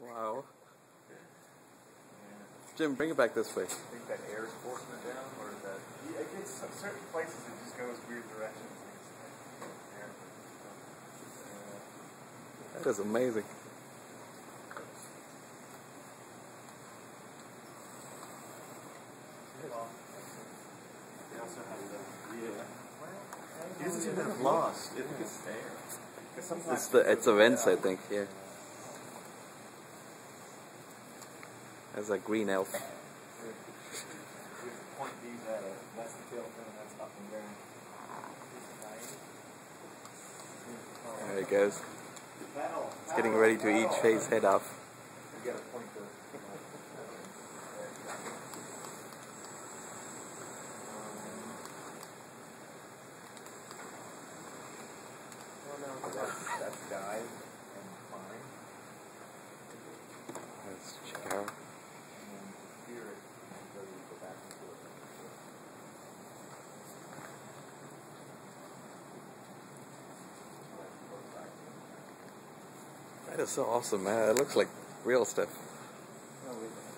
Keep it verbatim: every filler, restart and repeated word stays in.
Wow. Jim, bring it back this way. I think that air is forcing it down, or is that... Yeah, it gets certain places it just goes weird directions. That is amazing. They also have the... Yeah. He doesn't seem to have lost. It gets there. It's the it's the vents, I think. Yeah. That's a green elf. Point these at it. That's the tail fin, and that's up and down. There he goes. He's getting ready to eat Shay's head off. You gotta point the... That's, that's dive and climb. Let's check out. And then here it so you go back and forth. That is so awesome, man. It looks like real stuff. No, we